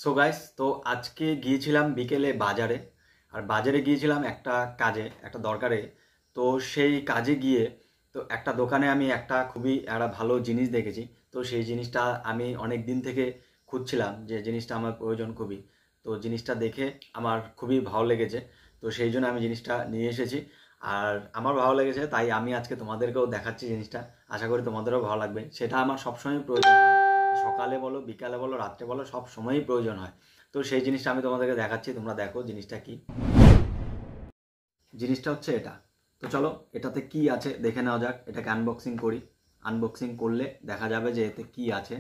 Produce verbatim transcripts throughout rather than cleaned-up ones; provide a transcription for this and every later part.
So guys, তো আজকে গিয়েছিলাম বিকেলে বাজারে। আর বাজারে গিয়েছিলাম একটা কাজে, একটা দরকারে। তো সেই কাজে গিয়ে তো একটা দোকানে আমি একটা খুবই একটা ভালো জিনিস দেখেছি। তো সেই জিনিসটা আমি অনেক দিন থেকে খুঁজছিলাম, যে জিনিসটা আমার প্রয়োজন খুবই। তো জিনিসটা দেখে আমার খুবই ভালো লেগেছে। তো সেই জন্য আমি জিনিসটা নিয়ে এসেছি। আর আমার ভালো লেগেছে তাই আমি আজকে তোমাদেরকেও দেখাচ্ছি জিনিসটা। আশা করি তোমাদেরও ভালো লাগবে। সেটা আমার সবসময় প্রয়োজন হয়, সকালে বলো, বিকালে বলো, রাত্রে বলো, সব সময়ই প্রয়োজন হয়। তো সেই জিনিসটা আমি তোমাদেরকে দেখাচ্ছি, তোমরা দেখো জিনিসটা কি। জিনিসটা হচ্ছে এটা। তো চলো এটাতে কি আছে দেখে নেওয়া যাক। এটাকে আনবক্সিং করি। আনবক্সিং করলে দেখা যাবে যে এতে কি আছে।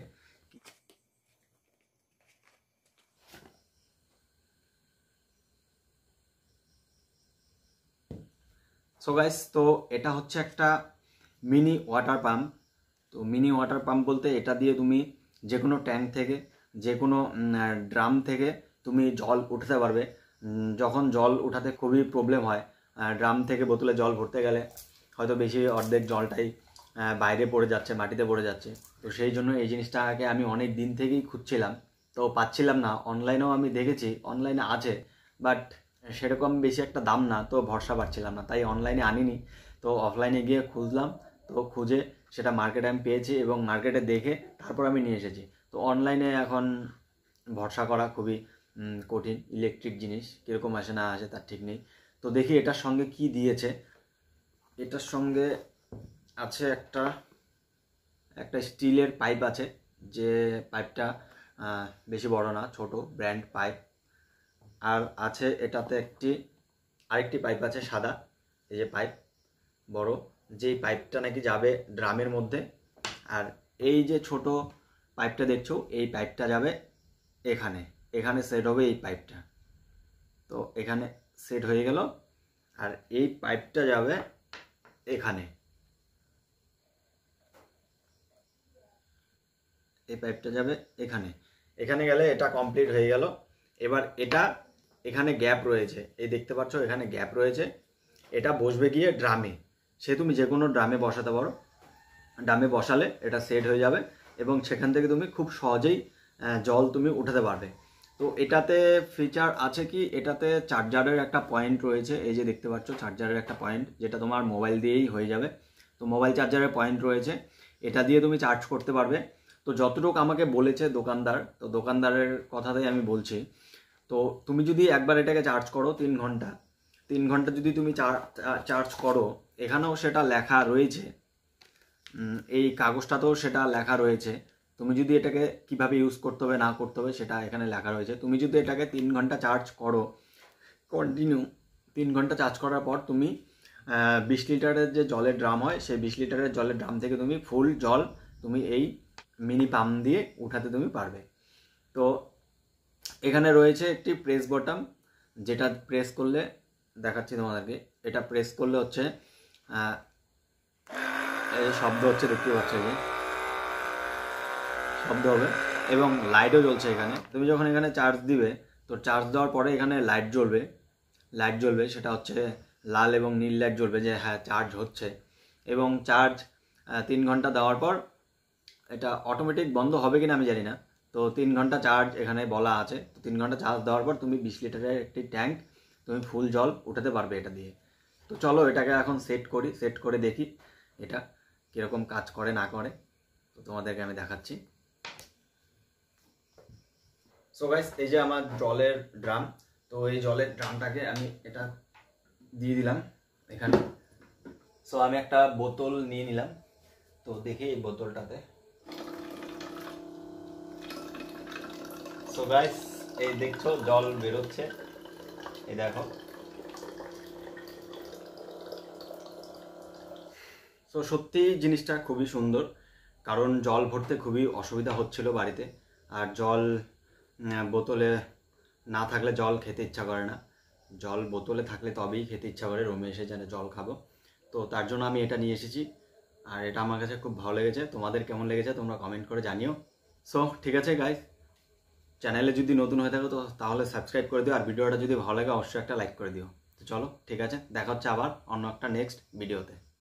সো গাইস, তো এটা হচ্ছে একটা মিনি ওয়াটার পাম্প। তো মিনি ওয়াটার পাম্প বলতে এটা দিয়ে তুমি যে কোনো ট্যাঙ্ক থেকে, যে কোনো ড্রাম থেকে তুমি জল উঠাতে পারবে। উম, যখন জল উঠাতে খুবই প্রবলেম হয়, ড্রাম থেকে বোতলে জল ভরতে গেলে হয়তো বেশি অর্ধেক জলটাই আহ, বাইরে পড়ে যাচ্ছে, মাটিতে পড়ে যাচ্ছে। তো সেই জন্য এই জিনিসটাকে আমি অনেক দিন থেকেই খুঁজছিলাম, তো পাচ্ছিলাম না। অনলাইনেও আমি দেখেছি, অনলাইনে আছে, বাট সেরকম বেশি একটা দাম না, তো ভরসা পাচ্ছিলাম না, তাই অনলাইনে আনিনি। তো অফলাইনে গিয়ে খুঁজলাম। তো খুঁজে সেটা মার্কেটে আমি পেয়েছি এবং মার্কেটে দেখে তারপর আমি নিয়ে এসেছি। তো অনলাইনে এখন ভরসা করা খুবই উম, কঠিন। ইলেকট্রিক জিনিস কীরকম আসে না আসে তার ঠিক নেই। তো দেখি এটার সঙ্গে কি দিয়েছে। এটার সঙ্গে আছে একটা একটা স্টিলের পাইপ আছে, যে পাইপটা আহ, বেশি বড় না, ছোট ব্র্যান্ড পাইপ। আর আছে এটাতে একটি আরেকটি পাইপ আছে সাদা, এই যে পাইপ বড়, যেই পাইপটা নাকি যাবে ড্রামের মধ্যে। আর এই যে ছোট পাইপটা দেখছো, এই পাইপটা যাবে এখানে, এখানে সেট হবে এই পাইপটা। তো এখানে সেট হয়ে গেল। আর এই পাইপটা যাবে এখানে, এই পাইপটা যাবে এখানে। এখানে গেলে এটা কমপ্লিট হয়ে গেল। এবার এটা এখানে গ্যাপ রয়েছে, এই দেখতে পাচ্ছ এখানে গ্যাপ রয়েছে। এটা বসবে গিয়ে ড্রামে। সে তুমি যে কোনো ড্রামে বসাতে পারো। ড্রামে বসালে এটা সেট হয়ে যাবে এবং সেখান থেকে তুমি খুব সহজেই জল তুমি উঠাতে পারবে। তো এটাতে ফিচার আছে কি, এটাতে চার্জারের একটা পয়েন্ট রয়েছে, এই যে দেখতে পাচ্ছ চার্জারের একটা পয়েন্ট, যেটা তোমার মোবাইল দিয়েই হয়ে যাবে। তো মোবাইল চার্জারের পয়েন্ট রয়েছে, এটা দিয়ে তুমি চার্জ করতে পারবে। তো যতটুকু আমাকে বলেছে দোকানদার, তো দোকানদারের কথাতেই আমি বলছি। তো তুমি যদি একবার এটাকে চার্জ করো তিন ঘন্টা, তিন ঘন্টা যদি তুমি চার্জ করো, এখানেও সেটা লেখা রয়েছে, এই কাগজটাতেও সেটা লেখা রয়েছে। তুমি যদি এটাকে কিভাবে ইউজ করতে হবে না করতে হবে সেটা এখানে লেখা রয়েছে। তুমি যদি এটাকে তিন ঘন্টা চার্জ করো কন্টিনিউ, তিন ঘন্টা চার্জ করার পর তুমি বিশ লিটারের যে জলের ড্রাম হয়, সেই বিশ লিটারের জলের ড্রাম থেকে তুমি ফুল জল তুমি এই মিনি পাম্প দিয়ে উঠাতে তুমি পারবে। তো এখানে রয়েছে একটি প্রেস বটন, যেটা প্রেস করলে দেখাচ্ছি তোমাদেরকে। এটা প্রেস করলে হচ্ছে এই শব্দ হচ্ছে, দেখতে পাচ্ছ যে শব্দ হবে এবং লাইটও জ্বলছে এখানে। তুমি যখন এখানে চার্জ দিবে, তো চার্জ দেওয়ার পরে এখানে লাইট জ্বলবে, লাইট জ্বলবে সেটা হচ্ছে লাল এবং নীল লাইট জ্বলবে, যে হ্যাঁ চার্জ হচ্ছে। এবং চার্জ তিন ঘন্টা দেওয়ার পর এটা অটোমেটিক বন্ধ হবে কিনা আমি জানি না। তো তিন ঘন্টা চার্জ এখানে বলা আছে। তো তিন ঘন্টা চার্জ দেওয়ার পর তুমি বিশ লিটারের একটি ট্যাঙ্ক তুমি ফুল জল উঠাতে পারবে এটা দিয়ে। তো চলো এটাকে এখন সেট করি, সেট করে দেখি এটা কীরকম কাজ করে না করে। তো তোমাদেরকে আমি দেখাচ্ছি। সো গাইস, এই যে আমার জলের ড্রাম। তো এই জলের ড্রামটাকে আমি এটা দিয়ে দিলাম এখানে। সো আমি একটা বোতল নিয়ে নিলাম। তো দেখি এই বোতলটাতে। সো গাইস, এই দেখছো জল বেরোচ্ছে, এই দেখো। তো সত্যি জিনিসটা খুবই সুন্দর, কারণ জল ভরতে খুবই অসুবিধা হচ্ছিল বাড়িতে। আর জল বোতলে না থাকলে জল খেতে ইচ্ছা করে না, জল বোতলে থাকলে তবেই খেতে ইচ্ছা করে, রুমে এসে যেন জল খাবো। তো তার জন্য আমি এটা নিয়ে এসেছি। আর এটা আমার কাছে খুব ভালো লেগেছে। তোমাদের কেমন লেগেছে তোমরা কমেন্ট করে জানিও। সো ঠিক আছে গাইস, চ্যানেলে যদি নতুন হয়ে থাকো তো তাহলে সাবস্ক্রাইব করে দিও। আর ভিডিওটা যদি ভালো লাগে অবশ্যই একটা লাইক করে দিও। তো চলো ঠিক আছে, দেখা হচ্ছে আবার অন্য একটা নেক্সট ভিডিওতে।